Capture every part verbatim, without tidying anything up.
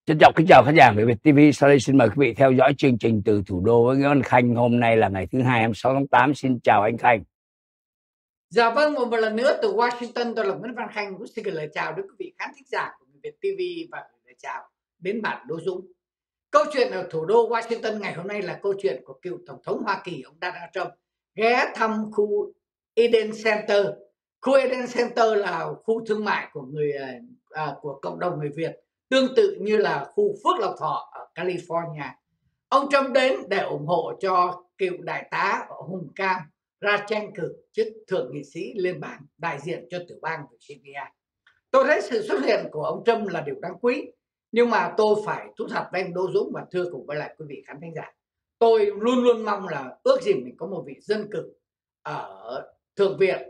Trân trọng kính chào khán giả của Việt ti vi. Sau đây xin mời quý vị theo dõi chương trình từ thủ đô với Nguyễn Văn Khanh. Hôm nay là ngày thứ hai, hai mươi sáu tháng tám. Xin chào anh Khanh. Dạ vâng, một lần nữa từ Washington, tôi là Nguyễn Văn Khanh cũng xin gửi lời chào đến quý vị khán thính giả của Việt ti vi và gửi lời chào đến bạn Đỗ Dũng. Câu chuyện ở thủ đô Washington ngày hôm nay là câu chuyện của cựu Tổng thống Hoa Kỳ ông Donald Trump ghé thăm khu Eden Center. Khu Eden Center là khu thương mại của người à, của cộng đồng người Việt, tương tự như là khu Phước Lộc Thọ ở California. Ông Trump đến để ủng hộ cho cựu đại tá Hùng Cao ra tranh cử chức thượng nghị sĩ liên bang đại diện cho tiểu bang Virginia. Tôi thấy sự xuất hiện của ông Trump là điều đáng quý, nhưng mà tôi phải thú thật với anh Đỗ Dũng và thưa cùng với lại quý vị khán thính giả, tôi luôn luôn mong là ước gì mình có một vị dân cử ở Thượng viện,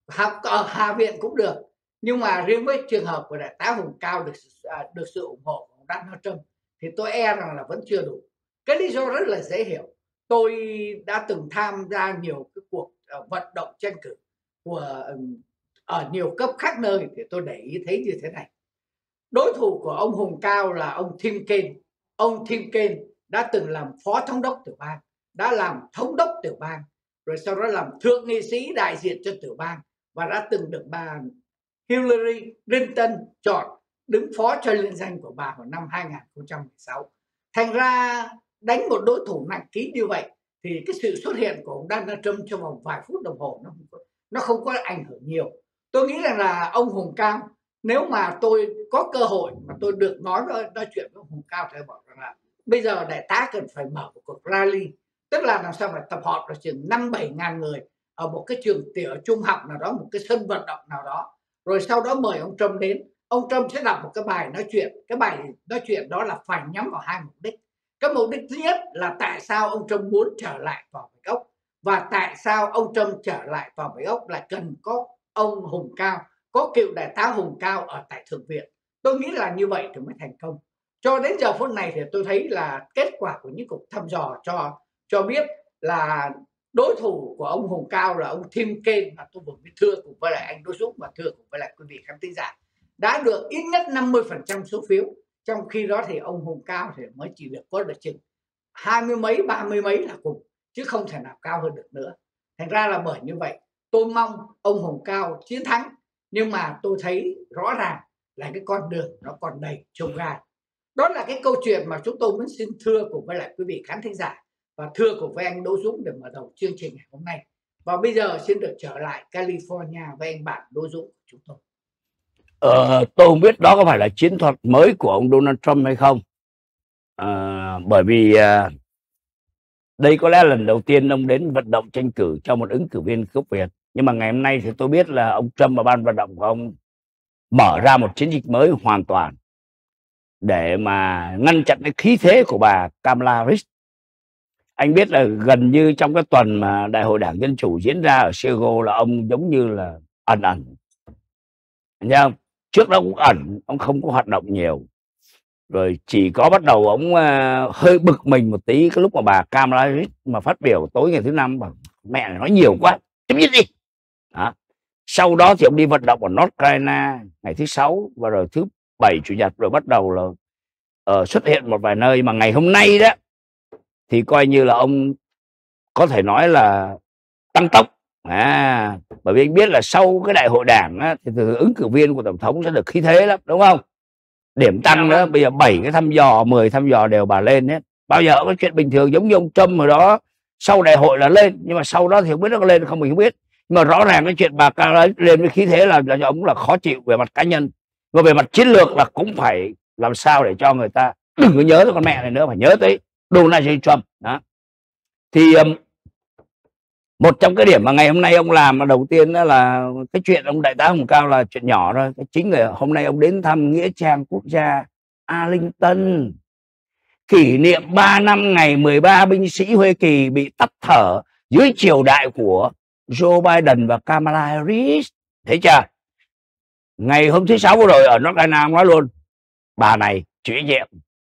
ở Hạ viện cũng được, nhưng mà riêng với trường hợp của đại tá Hùng Cao được được sự ủng hộ của Donald Trump thì tôi e rằng là vẫn chưa đủ. Cái lý do rất là dễ hiểu. Tôi đã từng tham gia nhiều cái cuộc uh, vận động tranh cử của um, ở nhiều cấp khác nơi thì tôi để ý thấy như thế này. Đối thủ của ông Hùng Cao là ông Tim Kaine. Ông Tim Kaine đã từng làm phó thống đốc tiểu bang, đã làm thống đốc tiểu bang, rồi sau đó làm thượng nghị sĩ đại diện cho tiểu bang và đã từng được bà Hillary Clinton chọn đứng phó cho liên danh của bà vào năm hai nghìn không trăm mười sáu. Thành ra đánh một đối thủ nặng ký như vậy thì cái sự xuất hiện của ông Donald Trump trong vòng vài phút đồng hồ nó không có, nó không có ảnh hưởng nhiều. Tôi nghĩ rằng là ông Hùng Cao, nếu mà tôi có cơ hội mà tôi được nói nói chuyện với ông Hùng Cao thì bảo rằng là bây giờ đại tá cần phải mở một cuộc rally, tức là làm sao phải tập hợp ở chừng năm bảy ngàn người ở một cái trường tiểu trung học nào đó, một cái sân vận động nào đó, rồi sau đó mời ông Trump đến. Ông Trump sẽ đọc một cái bài nói chuyện. Cái bài nói chuyện đó là phải nhắm vào hai mục đích. Cái mục đích thứ nhất là tại sao ông Trump muốn trở lại Tòa Bạch Ốc, và tại sao ông Trump trở lại Tòa Bạch Ốc lại cần có ông Hùng Cao, có cựu đại tá Hùng Cao ở tại Thượng viện. Tôi nghĩ là như vậy thì mới thành công. Cho đến giờ phút này thì tôi thấy là kết quả của những cuộc thăm dò cho cho biết là đối thủ của ông Hùng Cao là ông Tim Kaine, mà tôi vừa mới thưa cùng với lại anh Đỗ Dũng và thưa cùng với lại quý vị khán thính giả, đã được ít nhất năm mươi phần trăm số phiếu. Trong khi đó thì ông Hùng Cao thì mới chỉ được có được chừng hai mươi mấy, ba mươi mấy là cùng, chứ không thể nào cao hơn được nữa. Thành ra là bởi như vậy, tôi mong ông Hùng Cao chiến thắng, nhưng mà tôi thấy rõ ràng là cái con đường nó còn đầy chông gai. Đó là cái câu chuyện mà chúng tôi muốn xin thưa cùng với lại quý vị khán thính giả và thưa cùng với anh Đỗ Dũng để mở đầu chương trình ngày hôm nay. Và bây giờ xin được trở lại California với anh bạn Đỗ Dũng của chúng tôi. Ờ, tôi không biết đó có phải là chiến thuật mới của ông Donald Trump hay không. À, bởi vì à, đây có lẽ lần đầu tiên ông đến vận động tranh cử cho một ứng cử viên gốc Việt. Nhưng mà ngày hôm nay thì tôi biết là ông Trump và ban vận động của ông mở ra một chiến dịch mới hoàn toàn để mà ngăn chặn cái khí thế của bà Kamala Harris. Anh biết là gần như trong cái tuần mà Đại hội Đảng Dân Chủ diễn ra ở Chicago là ông giống như là ẩn ẩn. Thấy không? Trước đó cũng ẩn, ông không có hoạt động nhiều. Rồi chỉ có bắt đầu ông uh, hơi bực mình một tí cái lúc mà bà Kamala Harris mà phát biểu tối ngày thứ năm bảo mẹ này nói nhiều quá, chấm dứt đi. Đó. Sau đó thì ông đi vận động ở North Carolina ngày thứ sáu, và rồi thứ bảy chủ nhật rồi bắt đầu là uh, xuất hiện một vài nơi. Mà ngày hôm nay đó thì coi như là ông có thể nói là tăng tốc. À, bởi vì anh biết là sau cái đại hội đảng á, thì từ ứng cử viên của tổng thống sẽ được khí thế lắm, đúng không? Điểm tăng nữa, bây giờ bảy cái thăm dò, mười thăm dò đều bà lên hết. Bao giờ có chuyện bình thường giống như ông Trump hồi đó, sau đại hội là lên, nhưng mà sau đó thì không biết nó có lên không mình không biết. Nhưng mà rõ ràng cái chuyện bà lên với khí thế là, là cho ông là khó chịu về mặt cá nhân. Và về mặt chiến lược là cũng phải làm sao để cho người ta đừng có nhớ tới con mẹ này nữa, phải nhớ tới Donald J. Trump. Đó. Thì um, một trong cái điểm mà ngày hôm nay ông làm là đầu tiên đó là cái chuyện ông đại tá Hùng Cao là chuyện nhỏ thôi. Cái chính là hôm nay ông đến thăm nghĩa trang quốc gia Arlington, kỷ niệm ba năm ngày mười ba binh sĩ Hoa Kỳ bị tắt thở dưới triều đại của Joe Biden và Kamala Harris. Thấy chưa? Ngày hôm thứ sáu vừa rồi ở North Carolina ông nói luôn, bà này chịu trách nhiệm.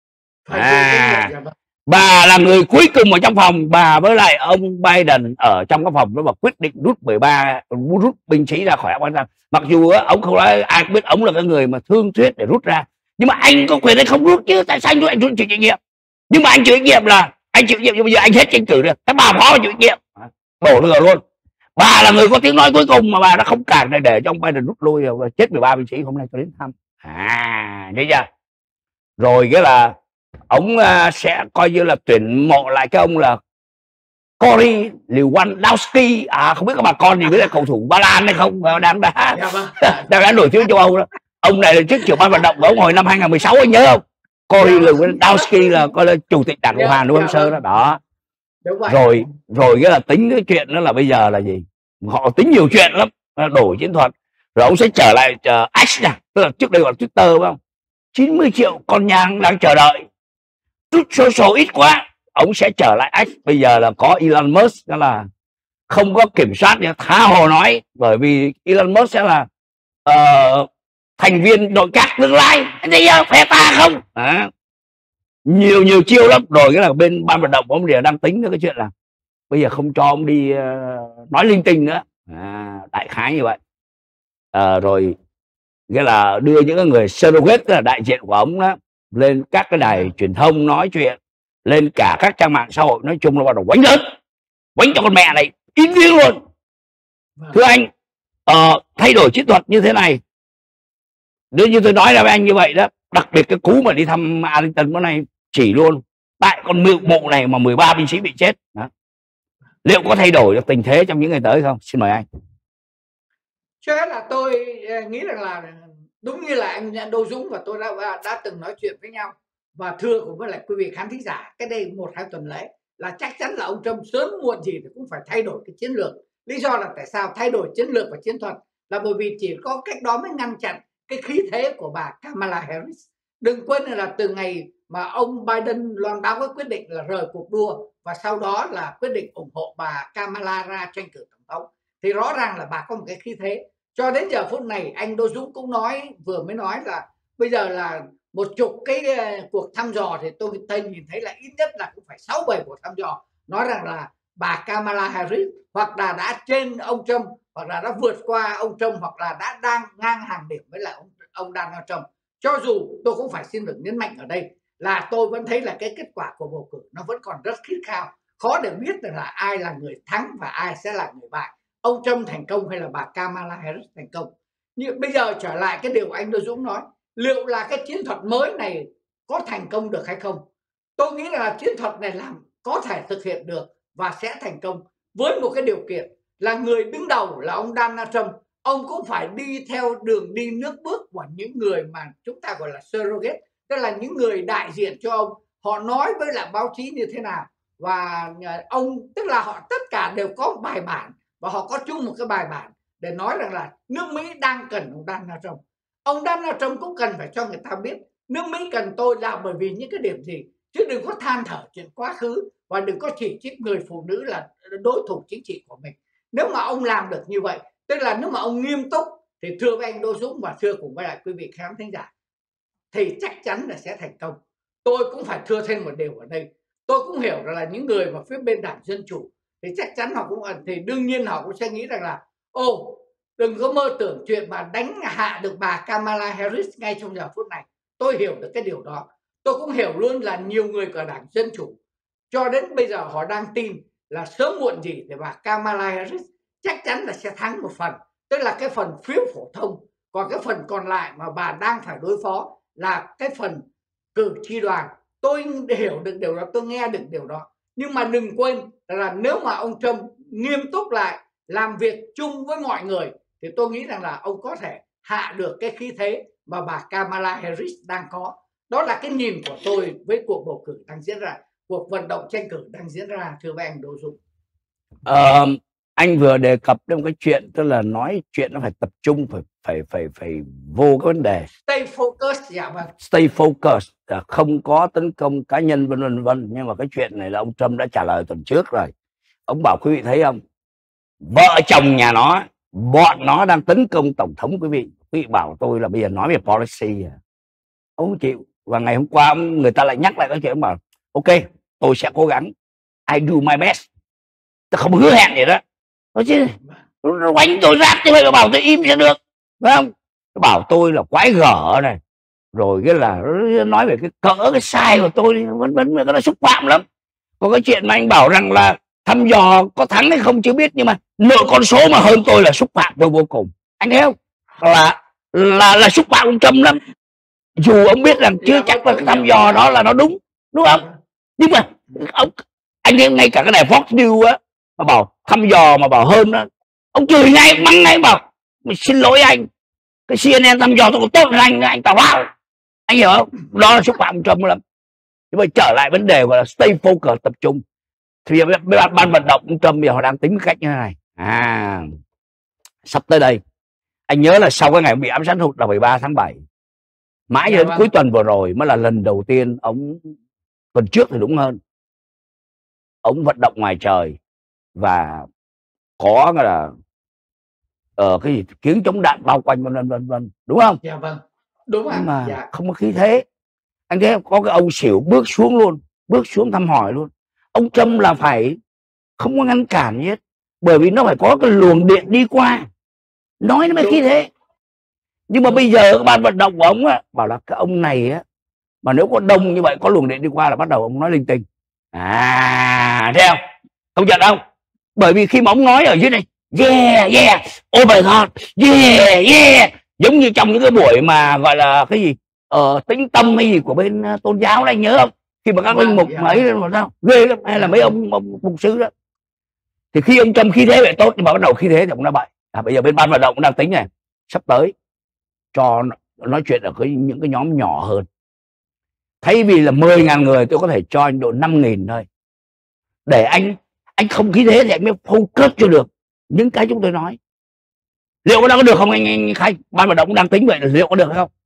À, bà là người cuối cùng ở trong phòng, bà với lại ông Biden ở trong cái phòng đó và quyết định rút mười ba rút binh sĩ ra khỏi Afghanistan. Mặc dù á, ông không nói, ai cũng biết ông là cái người mà thương thuyết để rút ra, Nhưng mà anh có quyền hay không rút chứ, tại sao anh rút? Anh rút chịu trách nhiệm. Nhưng mà anh chịu trách nhiệm là anh chịu trách nhiệm, nhưng bây giờ anh hết tranh cử rồi, cái bà phó chịu trách nhiệm, đổ lửa luôn. Bà là người có tiếng nói cuối cùng mà bà đã không cản để để cho ông Biden rút lui rồi, chết mười ba binh sĩ hôm nay cho đến thăm. À, thấy chưa? Rồi cái là ông uh, sẽ coi như là tuyển mộ lại cái ông là Corey Lewandowski, à không biết các bà con gì biết là cầu thủ Ba Lan hay không, đang đá đang đá nổi tiếng châu Âu đó. Ông này là trước trưởng ban vận động của ông hồi năm hai không một sáu, anh nhớ không? Corey Lewandowski là coi là chủ tịch đảng Cộng hòa New Hampshire đó. Đó. Rồi rồi cái là tính cái chuyện đó là bây giờ là gì? Họ tính nhiều chuyện lắm, đổi chiến thuật. Rồi ông sẽ trở lại uh, X nè, tức là trước đây gọi là Twitter phải không? chín mươi triệu con nhang đang chờ đợi. Chút social ít quá, ông sẽ trở lại X. Bây giờ là có Elon Musk, đó là không có kiểm soát, tha hồ nói, bởi vì Elon Musk sẽ là uh, thành viên nội các tương lai, anh thấy không? Phe ta không? À, nhiều nhiều chiêu lắm. Rồi cái là bên ban vận động ông thì đang tính cái chuyện là bây giờ không cho ông đi uh, nói linh tinh nữa, à, đại khái như vậy. À, rồi cái là đưa những cái người surrogate, tức là đại diện của ông đó, lên các cái đài truyền thông nói chuyện, lên cả các trang mạng xã hội, nói chung là bắt đầu quánh lớn, quánh cho con mẹ này im tiếng luôn. Thưa anh, uh, thay đổi chiến thuật như thế này, nếu như tôi nói ra với anh như vậy đó, đặc biệt cái cú mà đi thăm Arlington bữa nay chỉ luôn tại con mụ này mà mười ba binh sĩ bị chết đó. Liệu có thay đổi được tình thế trong những ngày tới không? Xin mời anh. Trước hết là tôi nghĩ rằng là đúng như là anh Đô Dũng và tôi đã đã từng nói chuyện với nhau và thưa cùng với lại quý vị khán thính giả cái đây một hai tuần lễ là chắc chắn là ông Trump sớm muộn gì thì cũng phải thay đổi cái chiến lược. Lý do là tại sao thay đổi chiến lược và chiến thuật là bởi vì chỉ có cách đó mới ngăn chặn cái khí thế của bà Kamala Harris. Đừng quên là từ ngày mà ông Biden loan báo cái quyết định là rời cuộc đua và sau đó là quyết định ủng hộ bà Kamala ra tranh cử tổng thống, thì rõ ràng là bà có một cái khí thế. Cho đến giờ phút này anh Đô Dũng cũng nói, vừa mới nói là bây giờ là một chục cái cuộc thăm dò thì tôi thấy nhìn thấy là ít nhất là cũng phải sáu bảy cuộc thăm dò nói rằng là bà Kamala Harris hoặc là đã trên ông Trump, hoặc là đã vượt qua ông Trump, hoặc là đã đang ngang hàng điểm với lại ông, ông Donald Trump. Cho dù tôi cũng phải xin được nhấn mạnh ở đây là tôi vẫn thấy là cái kết quả của bầu cử nó vẫn còn rất khít khao, khó để biết được là ai là người thắng và ai sẽ là người bại, ông Trump thành công hay là bà Kamala Harris thành công. Nhưng bây giờ trở lại cái điều anh Đô Dũng nói, liệu là cái chiến thuật mới này có thành công được hay không? Tôi nghĩ là chiến thuật này làm có thể thực hiện được và sẽ thành công với một cái điều kiện là người đứng đầu là ông Donald Trump, ông cũng phải đi theo đường đi nước bước của những người mà chúng ta gọi là surrogate, tức là những người đại diện cho ông. Họ nói với lại báo chí như thế nào và ông, tức là họ tất cả đều có bài bản và họ có chung một cái bài bản để nói rằng là nước Mỹ đang cần ông Donald Trump. Ông Donald Trump cũng cần phải cho người ta biết nước Mỹ cần tôi là bởi vì những cái điểm gì, chứ đừng có than thở chuyện quá khứ và đừng có chỉ trích người phụ nữ là đối thủ chính trị của mình. Nếu mà ông làm được như vậy, tức là nếu mà ông nghiêm túc, thì thưa với anh Đô Dũng và thưa cùng với lại quý vị khán thính giả, thì chắc chắn là sẽ thành công. Tôi cũng phải thưa thêm một điều ở đây, tôi cũng hiểu là những người mà phía bên đảng Dân Chủ thì chắc chắn họ cũng thì đương nhiên họ cũng sẽ nghĩ rằng là ô đừng có mơ tưởng chuyện mà đánh hạ được bà Kamala Harris ngay trong giờ phút này. Tôi hiểu được cái điều đó. Tôi cũng hiểu luôn là nhiều người của đảng Dân Chủ cho đến bây giờ họ đang tin là sớm muộn gì thì bà Kamala Harris chắc chắn là sẽ thắng một phần, tức là cái phần phiếu phổ thông. Còn cái phần còn lại mà bà đang phải đối phó là cái phần cử tri đoàn. Tôi hiểu được điều đó, tôi nghe được điều đó. Nhưng mà đừng quên là nếu mà ông Trump nghiêm túc lại, làm việc chung với mọi người, thì tôi nghĩ rằng là ông có thể hạ được cái khí thế mà bà Kamala Harris đang có. Đó là cái nhìn của tôi với cuộc bầu cử đang diễn ra, cuộc vận động tranh cử đang diễn ra, thưa với anh Đỗ Dũng. Ờ, anh vừa đề cập đến cái chuyện, tức là nói chuyện nó phải tập trung, phải phải phải phải vô cái vấn đề. Stay focused, dạ vâng. Stay focused, không có tấn công cá nhân vân vân vân. Nhưng mà cái chuyện này là ông Trump đã trả lời tuần trước rồi. Ông bảo quý vị thấy không? Vợ chồng nhà nó, bọn nó đang tấn công tổng thống. Quý vị, quý vị bảo tôi là bây giờ nói về policy à? Ông không chịu. Và ngày hôm qua ông, người ta lại nhắc lại cái chuyện, ông bảo ok, tôi sẽ cố gắng, I do my best. Tôi không hứa hẹn gì đó. Nói chứ nó quánh tôi rác chứ, phải bảo tôi im sẽ được, phải không? Nó bảo tôi là quái gở này, rồi cái là nói về cái cỡ cái sai của tôi, vẫn vẫn cái nó xúc phạm lắm. Có cái chuyện mà anh bảo rằng là thăm dò có thắng hay không chưa biết, nhưng mà nội con số mà hơn tôi là xúc phạm tôi vô cùng. Anh thấy không? Là là là xúc phạm ông Trump lắm. Dù ông biết rằng chưa chắc là cái thăm dò đó là nó đúng, đúng không? Nhưng mà ông anh em ngay cả cái này Fox News á mà bảo thăm dò mà bảo hơn đó, ông chửi ngay, mắng ngay, bảo mình xin lỗi anh, cái xê en en thăm dò tôi còn tốt hơn anh, anh tào lao. Anh hiểu không? Đó là xúc phạm ông Trump lắm. Nhưng mà trở lại vấn đề gọi là stay focus, tập trung. Thì ban, ban vận động ông Trump bây giờ họ đang tính cách như thế này. À, sắp tới đây, anh nhớ là sau cái ngày bị ám sát hụt là mười ba tháng bảy, mãi đến cuối tuần vừa rồi mới là lần đầu tiên ông, tuần trước thì đúng hơn, ông vận động ngoài trời và có là ờ cái gì kiến chống đạn bao quanh vân vân vân vân, đúng không? Dạ vâng, đúng ạ. Nhưng mà dạ. không có khí thế. Anh thấy có cái ông xỉu bước xuống luôn, bước xuống thăm hỏi luôn. Ông Trump là phải không có ngăn cản gì hết, bởi vì nó phải có cái luồng điện đi qua, nói nó mới khí thế. Nhưng mà đúng. Bây giờ các ban vận động của ông á bảo là cái ông này á, mà nếu có đông như vậy có luồng điện đi qua là bắt đầu ông nói linh tinh. À, thấy không? Công nhận không? Bởi vì khi mà ông nói ở dưới này yeah yeah oh my god yeah yeah, giống như trong những cái buổi mà gọi là cái gì ờ tĩnh tâm hay gì của bên uh, tôn giáo này, nhớ không? Khi mà các linh mục yeah. ấy mà sao ghê lắm, hay là mấy ông, ông mục sư đó, thì khi ông Trump khí thế vậy tốt, nhưng mà bắt đầu khí thế thì ông đã bậy. À, bây giờ bên ban vận động cũng đang tính này, sắp tới cho nói chuyện ở cái những cái nhóm nhỏ hơn. Thay vì là mười ngàn người, tôi có thể cho anh độ năm nghìn thôi, để anh anh không khí thế thì anh mới focus cho được những cái chúng tôi nói. Liệu có đang có được không anh, anh Khanh? Ban vận động cũng đang tính vậy, liệu có được hay không?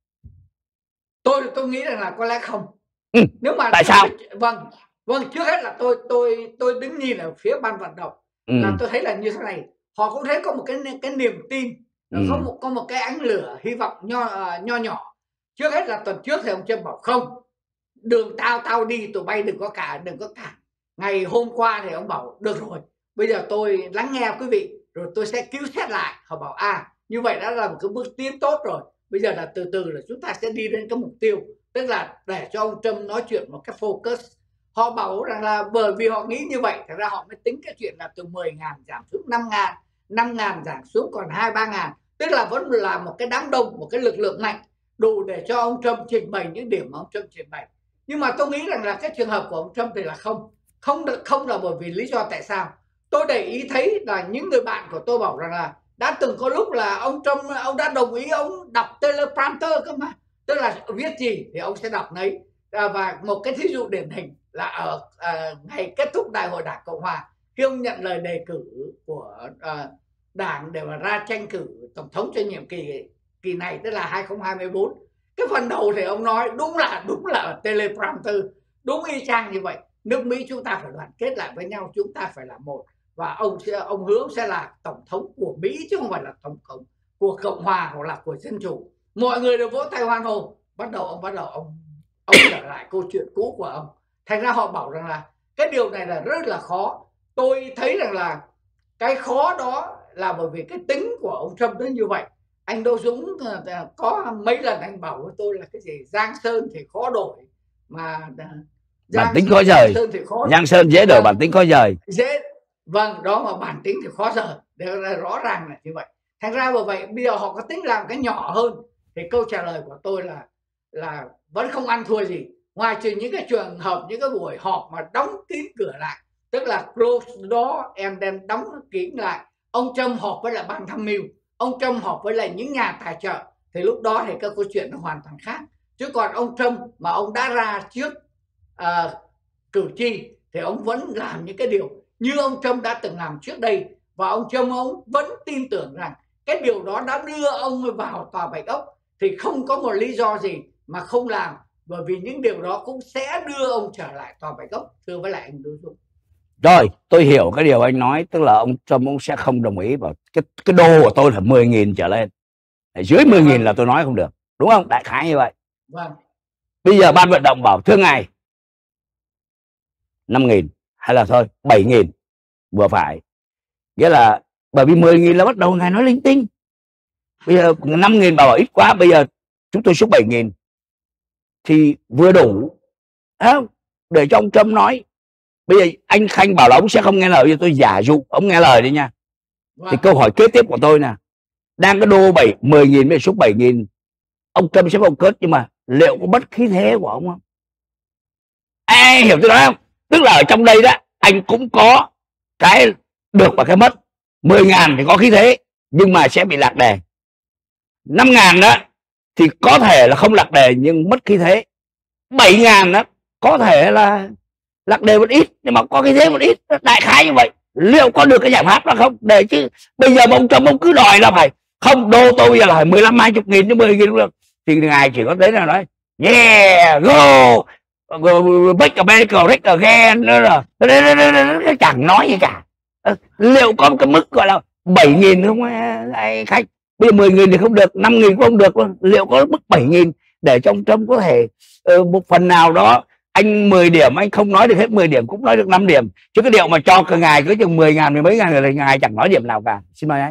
Tôi tôi nghĩ rằng là có lẽ không. Ừ. Nếu mà tại sao? Vâng, vâng trước hết là tôi tôi tôi đứng nhìn ở phía ban vận động, ừ. là tôi thấy là như thế này, họ cũng thấy có một cái cái niềm tin, ừ. có một có một cái ánh lửa hy vọng nho nho nhỏ. Trước hết là tuần trước thì ông Trump bảo không, đường tao tao đi, tụi bay đừng có cả đừng có cản. Ngày hôm qua thì ông bảo được rồi, bây giờ tôi lắng nghe quý vị rồi tôi sẽ cứu xét lại. Họ bảo à, như vậy đã là một cái bước tiến tốt rồi, bây giờ là từ từ là chúng ta sẽ đi đến cái mục tiêu, tức là để cho ông Trump nói chuyện một cái focus. Họ bảo rằng là bởi vì họ nghĩ như vậy, thật ra họ mới tính cái chuyện là từ mười ngàn giảm xuống năm ngàn, năm ngàn giảm xuống còn hai ba ngàn, tức là vẫn là một cái đám đông, một cái lực lượng mạnh đủ để cho ông Trump trình bày những điểm mà ông Trump trình bày. Nhưng mà tôi nghĩ rằng là cái trường hợp của ông Trump thì là không không được, không là bởi vì lý do tại sao tôi để ý thấy là những người bạn của tôi bảo rằng là đã từng có lúc là ông Trump ông đã đồng ý ông đọc teleprompter cơ mà, tức là viết gì thì ông sẽ đọc nấy. À, và một cái thí dụ điển hình là ở à, ngày kết thúc đại hội Đảng Cộng Hòa, khi ông nhận lời đề cử của à, đảng để mà ra tranh cử tổng thống cho nhiệm kỳ kỳ này, tức là hai không hai bốn, cái phần đầu thì ông nói đúng là đúng là teleprompter, đúng y chang như vậy. Nước Mỹ chúng ta phải đoàn kết lại với nhau, chúng ta phải là một, và ông sẽ ông hứa sẽ là tổng thống của Mỹ chứ không phải là tổng thống của Cộng Hòa hoặc là của Dân Chủ. Mọi người đều vỗ tay hoan hô. Bắt đầu ông bắt đầu ông ông trở lại câu chuyện cũ của ông. Thành ra họ bảo rằng là cái điều này là rất là khó. Tôi thấy rằng là cái khó đó là bởi vì cái tính của ông Trump nó như vậy. Anh Đỗ Dũng có mấy lần anh bảo với tôi là cái gì Giang Sơn thì khó đổi mà Giang bản tính khó rời, Giang Sơn dễ đổi, bản tính khó rời. Dễ, vâng, đó mà bản tính thì khó rời, đều là rõ ràng là như vậy. Thành ra bởi vậy bây giờ họ có tính làm cái nhỏ hơn, thì câu trả lời của tôi là là vẫn không ăn thua gì, ngoài trừ những cái trường hợp, những cái buổi họp mà đóng kín cửa lại, tức là close door and then đóng kín lại. Ông Trump họp với lại ban tham mưu, ông Trump họp với lại những nhà tài trợ, thì lúc đó thì các câu chuyện nó hoàn toàn khác. Chứ còn ông Trump mà ông đã ra trước uh, cử tri thì ông vẫn làm những cái điều như ông Trump đã từng làm trước đây, và ông Trump ông vẫn tin tưởng rằng cái điều đó đã đưa ông vào tòa Bạch Ốc, thì không có một lý do gì mà không làm, bởi vì những điều đó cũng sẽ đưa ông trở lại tòa Bạch Ốc. Thưa với lại anh Đỗ Dũng. Rồi, tôi hiểu cái điều anh nói, tức là ông Trump ông sẽ không đồng ý vào cái cái đô của tôi là mười nghìn trở lên, dưới mười nghìn là tôi nói không được, đúng không? Đại khái như vậy. Vâng. Bây giờ ban vận động bảo thưa ngài năm nghìn hay là thôi bảy nghìn vừa phải, nghĩa là bởi vì mười nghìn là bắt đầu ngài nói linh tinh. Bây giờ năm nghìn bảo ít quá, bây giờ chúng tôi xuống bảy nghìn, thì vừa đủ, không? Để cho ông Trump nói. Bây giờ anh Khanh bảo là ông sẽ không nghe lời, cho tôi giả dụ ông nghe lời đi nha. Wow. Thì câu hỏi kế tiếp của tôi nè, đang có đô bảy mười nghìn với xúc bảy nghìn, ông Trump sẽ không cất, nhưng mà liệu có mất khí thế của ông không? Ai hiểu tôi nói không? Tức là ở trong đây đó anh cũng có cái được và cái mất. Mười ngàn thì có khí thế nhưng mà sẽ bị lạc đề. Năm ngàn đó thì có thể là không lạc đề nhưng mất khí thế. Bảy ngàn đó có thể là lạc đề một ít nhưng mà có khí thế một ít. Đại khái như vậy. Liệu có được cái giải pháp đó không? Để chứ bây giờ ông Trump ông cứ đòi là phải không, đô tôi bây giờ là phải mười lăm hai mươi nghìn chứ mười nghìn được. Thì ngài chỉ có đến là nói yeah go make America great again nữa rồi, nó chẳng nói gì cả. Liệu có một cái mức gọi là bảy nghìn không ai khách? Bây giờ mười nghìn thì không được, năm nghìn cũng không được luôn. Liệu có mức bảy nghìn để cho ông Trump có thể uh, một phần nào đó anh mười điểm anh không nói được hết mười điểm cũng nói được năm điểm, chứ cái điều mà cho cả ngài cứ chừng mười ngàn mười mấy ngàn rồi ngài chẳng nói điểm nào cả. Xin mời anh.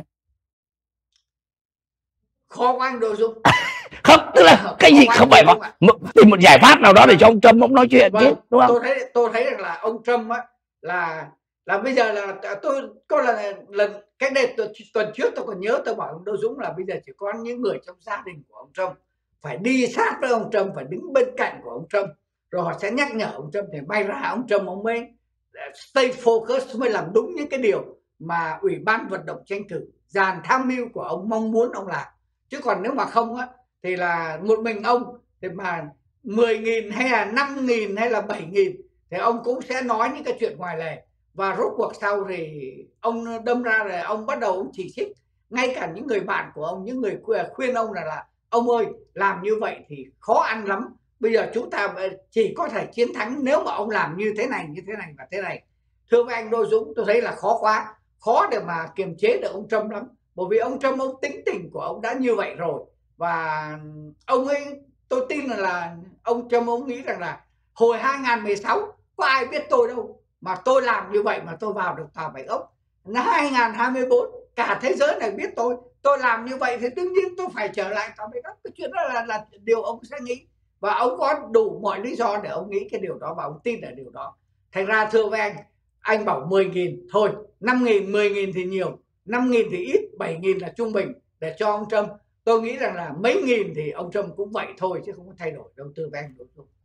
Khó quá anh Đỗ Dũng. Không, tức là cái gì không phải mà tìm một giải pháp nào đó để cho ông Trump ông nói chuyện vâng, chứ, đúng không? Tôi thấy tôi thấy rằng là ông Trump á là là bây giờ là tôi có là lần cách đây tuần, tuần trước tôi còn nhớ tôi bảo ông Đỗ Dũng là bây giờ chỉ có những người trong gia đình của ông Trump phải đi sát với ông Trump, phải đứng bên cạnh của ông Trump, rồi họ sẽ nhắc nhở ông Trump, thì may ra ông Trump ông mới stay focus, mới làm đúng những cái điều mà Ủy ban vận động tranh cử, dàn tham mưu của ông mong muốn ông làm. Chứ còn nếu mà không á thì là một mình ông thì mà mười nghìn hay là năm nghìn hay là bảy nghìn thì ông cũng sẽ nói những cái chuyện ngoài lề, và rốt cuộc sau thì ông đâm ra rồi ông bắt đầu ông chỉ trích ngay cả những người bạn của ông, những người khuyên ông là là ông ơi làm như vậy thì khó ăn lắm, bây giờ chúng ta chỉ có thể chiến thắng nếu mà ông làm như thế này như thế này và thế này. Thưa với anh Đỗ Dũng, tôi thấy là khó quá, khó để mà kiềm chế được ông Trump lắm, bởi vì ông Trump ông tính tình của ông đã như vậy rồi, và ông ấy tôi tin là, là ông Trump ông nghĩ rằng là hồi hai nghìn mười sáu có ai biết tôi đâu mà tôi làm như vậy mà tôi vào được Tòa Bạch Ốc. Năm hai nghìn hai mươi tư cả thế giới này biết tôi, tôi làm như vậy thì đương nhiên tôi phải trở lại Tòa Bạch Ốc. Cái chuyện đó là, là điều ông sẽ nghĩ, và ông có đủ mọi lý do để ông nghĩ cái điều đó và ông tin ở điều đó. Thành ra thưa với anh, anh bảo mười nghìn thôi, năm nghìn, mười nghìn thì nhiều, năm nghìn thì ít, bảy nghìn là trung bình để cho ông Trump. Tôi nghĩ rằng là mấy nghìn thì ông Trump cũng vậy thôi chứ không có thay đổi đâu. Thưa với anh Đỗ Dũng.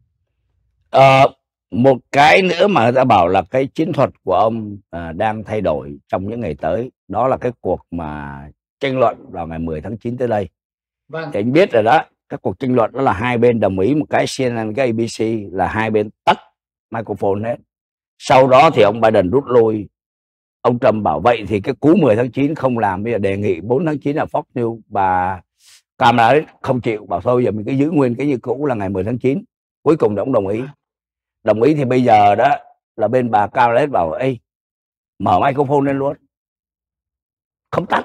Ờ, một cái nữa mà người ta bảo là cái chiến thuật của ông à, đang thay đổi trong những ngày tới, đó là cái cuộc mà tranh luận vào ngày mười tháng chín tới đây. Vâng. Thì anh biết rồi đó, các cuộc tranh luận đó là hai bên đồng ý một cái, xê en en cái a bê xê là hai bên tắt microphone hết. Sau đó thì ông Biden rút lui. Ông Trump bảo vậy thì cái cú mười tháng chín không làm, bây giờ đề nghị bốn tháng chín là Fox News. Bà Kamala không chịu, bảo thôi giờ mình cứ giữ nguyên cái như cũ là ngày mười tháng chín. Cuối cùng ông đồng ý. Đồng ý thì bây giờ đó là bên bà Kamala bảo ê mở microphone lên luôn, không tắt.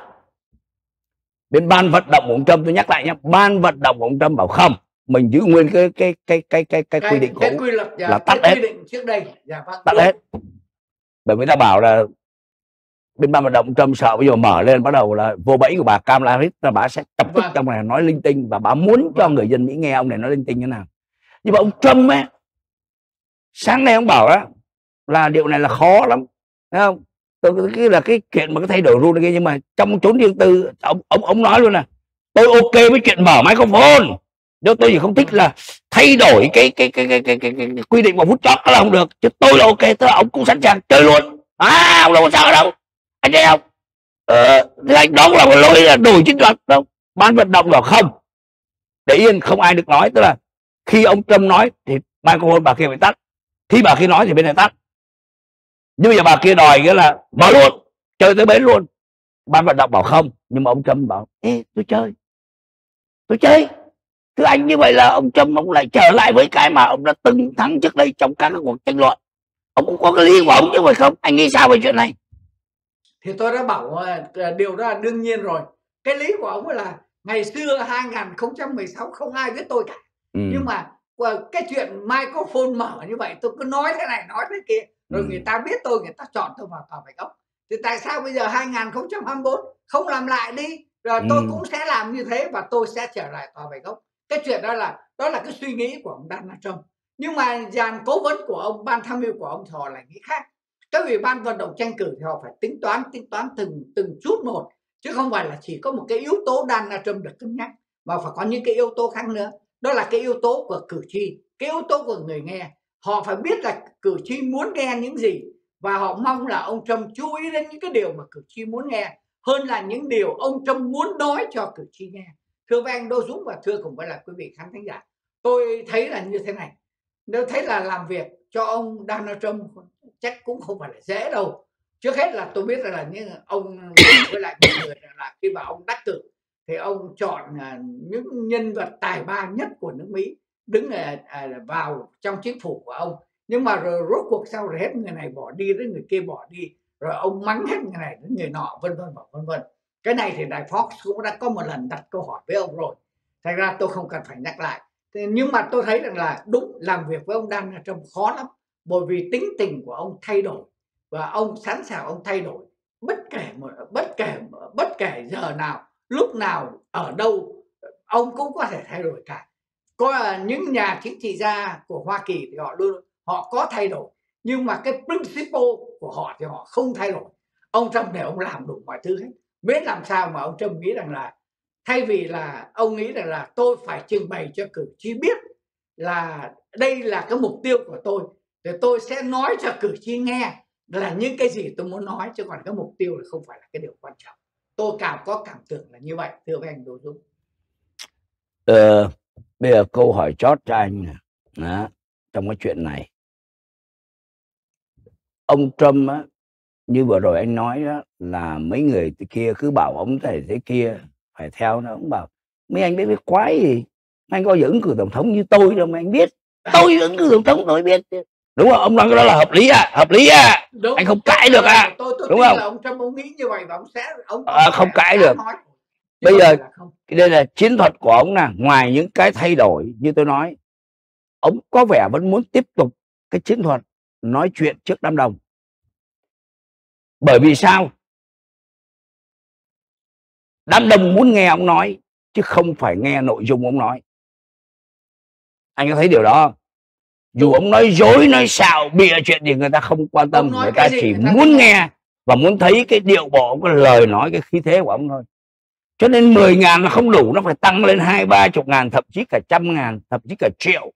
Bên ban vận động của ông Trump, tôi nhắc lại nhé, ban vận động của ông Trump bảo không, mình giữ nguyên cái cái cái cái cái cái, cái quy định cũ là tắt hết. Trước đây dạ, vâng, tắt hết. Bởi vì ta bảo là bên ban vận động Trump sợ bây giờ mở lên bắt đầu là vô bẫy của bà Kamala Harris, là bà sẽ tập kích trong này nói linh tinh, và bà muốn cho người dân Mỹ nghe ông này nói linh tinh như nào. Nhưng mà ông Trump ấy, sáng nay ông bảo đó là điều này là khó lắm, thấy không? Tôi cái là cái chuyện mà cái thay đổi rule kia, nhưng mà trong chốn riêng tư ông ông ông nói luôn nè, tôi ok với chuyện mở microphone, nếu tôi chỉ không thích là thay đổi cái cái cái cái cái, cái, cái, cái quy định vào phút chót là không được, chứ tôi là ok, tức là ông cũng sẵn sàng chơi luôn. À ông đâu có sao đâu, anh thấy không? Ờ, thì anh đó cũng là một lỗi là đổi chiến thuật đâu. Ban vận động bảo không, để yên không ai được nói, tức là khi ông Trump nói thì microphone bà kia phải tắt, khi bà kia nói thì bên này tắt. Nhưng bây giờ bà kia đòi cái là mở luôn, chơi tới bến luôn. Ban vận động bảo không, nhưng mà ông Trump bảo ê tôi chơi, tôi chơi. Thưa anh, như vậy là ông Trump ông lại trở lại với cái mà ông đã từng thắng trước đây trong các cuộc tranh luận. Ông cũng có cái lý của ông chứ phải không? Anh nghĩ sao về chuyện này? Thì tôi đã bảo điều đó là đương nhiên rồi. Cái lý của ông là ngày xưa hai nghìn không trăm mười sáu không ai biết tôi cả. Ừ. Nhưng mà cái chuyện microphone mở như vậy, tôi cứ nói thế này nói thế kia, rồi ừ. người ta biết tôi, người ta chọn tôi vào Tòa Bạch Ốc. Thì tại sao bây giờ hai nghìn không trăm hai mươi tư không làm lại đi? Rồi tôi ừ. cũng sẽ làm như thế và tôi sẽ trở lại Tòa Bạch Ốc. Cái chuyện đó là đó là cái suy nghĩ của ông Donald Trump. Nhưng mà dàn cố vấn của ông, ban tham mưu của ông thì họ lại nghĩ khác. Các ủy ban vận động tranh cử thì họ phải tính toán tính toán từng từng chút một, chứ không phải là chỉ có một cái yếu tố Donald Trump được cân nhắc, mà phải có những cái yếu tố khác nữa. Đó là cái yếu tố của cử tri, cái yếu tố của người nghe. Họ phải biết là cử tri muốn nghe những gì, và họ mong là ông Trump chú ý đến những cái điều mà cử tri muốn nghe hơn là những điều ông Trump muốn nói cho cử tri nghe. Thưa với anh Đô Dũng và thưa cùng với là quý vị khán thính giả, tôi thấy là như thế này. Nếu thấy là làm việc cho ông Donald Trump chắc cũng không phải là dễ đâu. Trước hết là tôi biết là, là những ông với lại mọi người là khi mà ông đắc cử thì ông chọn những nhân vật tài ba nhất của nước Mỹ đứng vào trong chính phủ của ông. Nhưng mà rồi rốt cuộc sau rồi hết người này bỏ đi đến người kia bỏ đi, rồi ông mắng hết người này đến người nọ, vân vân và vân vân. Cái này thì đài Fox cũng đã có một lần đặt câu hỏi với ông rồi, thành ra tôi không cần phải nhắc lại. Nhưng mà tôi thấy rằng là đúng, làm việc với ông Donald Trump khó lắm, bởi vì tính tình của ông thay đổi và ông sẵn sàng ông thay đổi bất kể một bất kể bất kể giờ nào, lúc nào, ở đâu ông cũng có thể thay đổi cả. Có những nhà chính trị gia của Hoa Kỳ thì họ luôn họ có thay đổi, nhưng mà cái principle của họ thì họ không thay đổi. Ông Trump để ông làm đủ mọi thứ hết, biết làm sao mà ông Trump nghĩ rằng là thay vì là ông nghĩ rằng là tôi phải trình bày cho cử tri biết là đây là cái mục tiêu của tôi, thì tôi sẽ nói cho cử tri nghe là những cái gì tôi muốn nói, chứ còn cái mục tiêu là không phải là cái điều quan trọng. Tôi cảm có cảm tưởng là như vậy, thưa với anh Đỗ Dũng. Ờ, bây giờ câu hỏi chót cho anh đó, trong cái chuyện này. Ông Trump á, như vừa rồi anh nói đó, là mấy người kia cứ bảo ông thế thế kia phải theo nó. Ông bảo mấy anh biết biết quái gì, anh có ứng cử tổng thống như tôi đâu mà anh biết. Tôi ứng cử tổng thống tôi biết, đúng không? Ông nói cái đó là hợp lý à? Hợp lý à? Đúng, anh không cãi được à? tôi, tôi đúng tin không? Là ông Trump ông nghĩ như vậy và ông sẽ ông, à, không cãi được. nói. Bây giờ đây là chiến thuật của ông nè. Ngoài những cái thay đổi như tôi nói, ông có vẻ vẫn muốn tiếp tục cái chiến thuật nói chuyện trước đám đông. Bởi vì sao? Đám đông muốn nghe ông nói chứ không phải nghe nội dung ông nói. Anh có thấy điều đó không? Dù ông nói dối, nói xạo, bịa chuyện thì người ta không quan tâm, người ta chỉ muốn nghe và muốn thấy cái điệu bộ, cái lời nói, cái khí thế của ông thôi. Cho nên mười ngàn là không đủ, nó phải tăng lên hai ba chục ngàn, thậm chí cả trăm ngàn, thậm chí cả triệu.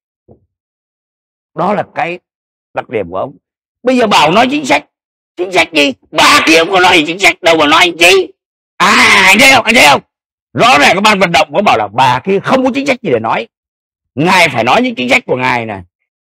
Đó là cái đặc điểm của ông. Bây giờ bảo nói chính sách, chính sách gì? Bà kia không có nói chính sách đâu mà nói anh chi. À, anh thấy không? Anh thấy không? Rõ ràng các ban vận động có bảo là bà kia không có chính sách gì để nói. Ngài phải nói những chính sách của ngài này.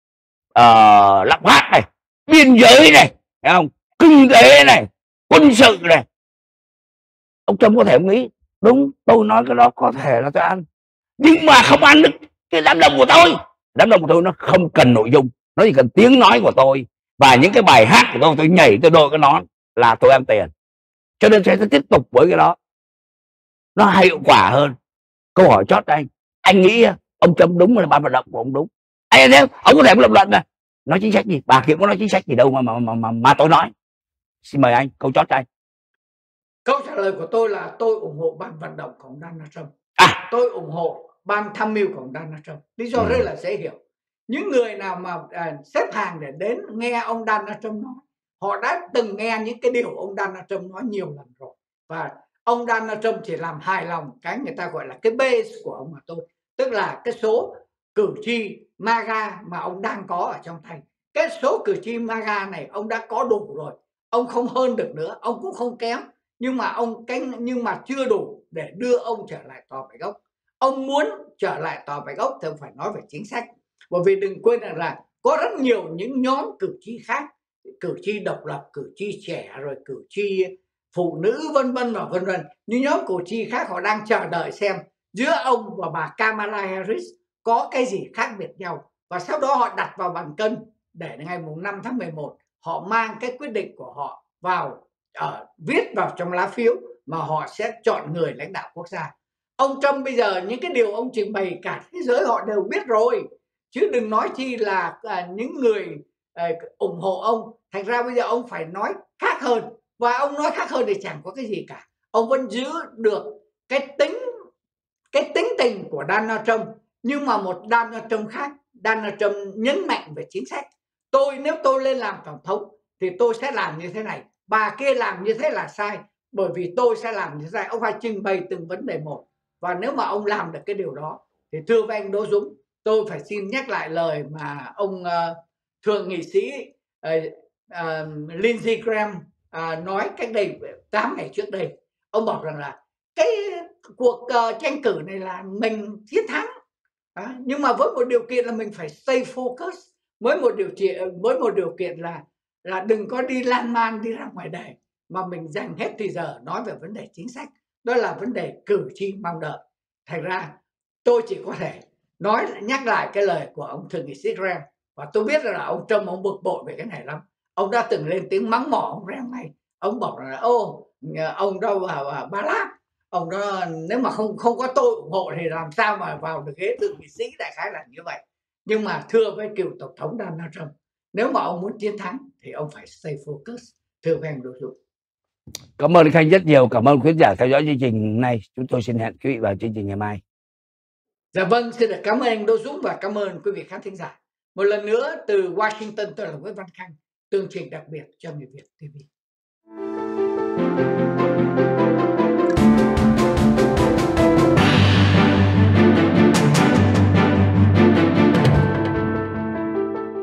Ờ, lạm phát này, biên giới này, thấy không? Kinh tế này, quân sự này. Ông Trump có thể ông nghĩ đúng, tôi nói cái đó có thể là tôi ăn, nhưng mà không ăn được cái đám đông của tôi. Đám đông của tôi nó không cần nội dung, nó chỉ cần tiếng nói của tôi và những cái bài hát của tôi. Tôi nhảy, tôi đội cái nón là tôi ăn tiền. Cho nên sẽ tiếp tục với cái đó, nó hiệu quả hơn. Câu hỏi chót anh, anh nghĩ ông Trump đúng là ban vận động của ông đúng? Anh thấy ông có thể lập luận này, nói chính sách gì? Bà kia có nói chính sách gì đâu mà mà mà mà, mà tôi nói. Xin mời anh, câu chót cho anh. Câu trả lời của tôi là tôi ủng hộ ban vận động của ông Donald Trump. À, tôi ủng hộ ban tham mưu của ông Donald Trump. Lý do ừ. rất là dễ hiểu. Những người nào mà à, xếp hàng để đến nghe ông Donald Trump nói, họ đã từng nghe những cái điều ông Donald Trump nói nhiều lần rồi, và ông Donald Trump chỉ làm hài lòng cái người ta gọi là cái base của ông mà thôi, tức là cái số cử tri MAGA mà ông đang có ở trong tay. Cái số cử tri MAGA này ông đã có đủ rồi, ông không hơn được nữa, ông cũng không kém, nhưng mà ông canh nhưng mà chưa đủ để đưa ông trở lại tòa bạch ốc. Ông muốn trở lại tòa bạch ốc thì ông phải nói về chính sách, bởi vì đừng quên rằng là có rất nhiều những nhóm cử tri khác, cử tri độc lập, cử tri trẻ, rồi cử tri phụ nữ, vân vân và vân vân. Những nhóm cử tri khác họ đang chờ đợi xem giữa ông và bà Kamala Harris có cái gì khác biệt nhau, và sau đó họ đặt vào bàn cân để ngày mùng năm tháng mười một họ mang cái quyết định của họ vào, ở viết vào trong lá phiếu mà họ sẽ chọn người lãnh đạo quốc gia. Ông Trump bây giờ những cái điều ông trình bày cả thế giới họ đều biết rồi, chứ đừng nói chi là à, những người à, ủng hộ ông. Thành ra bây giờ ông phải nói khác hơn, và ông nói khác hơn thì chẳng có cái gì cả. Ông vẫn giữ được cái tính cái tính tình của Donald Trump, Nhưng mà một Donald Trump khác, Donald Trump nhấn mạnh về chính sách. Tôi nếu tôi lên làm tổng thống thì tôi sẽ làm như thế này, bà kia làm như thế là sai, bởi vì tôi sẽ làm như thế này. Ông phải trình bày từng vấn đề một. Và nếu mà ông làm được cái điều đó thì thưa với anh Đỗ Dũng, tôi phải xin nhắc lại lời mà ông uh, thượng nghị sĩ uh, uh, Lindsey Graham uh, nói cách đây tám ngày trước đây. Ông bảo rằng là cái cuộc uh, tranh cử này là mình chiến thắng, à, nhưng mà với một điều kiện là mình phải stay focus, với một điều kiện với một điều kiện là là đừng có đi lan man đi ra ngoài đề, mà mình dành hết thời giờ nói về vấn đề chính sách, đó là vấn đề cử tri mong đợi. Thành ra tôi chỉ có thể nói nhắc lại cái lời của ông thượng nghị sĩ Graham, và tôi biết là ông Trump ông bực bội về cái này lắm. Ông đã từng lên tiếng mắng mỏ ông Graham này. Ông bảo là ô ông đâu vào Ba Láp, ông đó nếu mà không không có tôi ủng hộ thì làm sao mà vào được ghế thượng nghị sĩ, đại khái là như vậy. Nhưng mà thưa với cựu tổng thống Donald Trump, nếu mà ông muốn chiến thắng thì ông phải stay focus. Thưa với anh Đỗ Dũng. Cảm ơn Khanh rất nhiều, cảm ơn khán giả theo dõi chương trình này. Chúng tôi xin hẹn quý vị vào chương trình ngày mai. Dạ vâng, xin được cảm ơn anh Đỗ Dũng và cảm ơn quý vị khán thính giả. Một lần nữa từ Washington, tôi là Nguyễn Văn Khanh, tường trình đặc biệt cho Người Việt ti vi.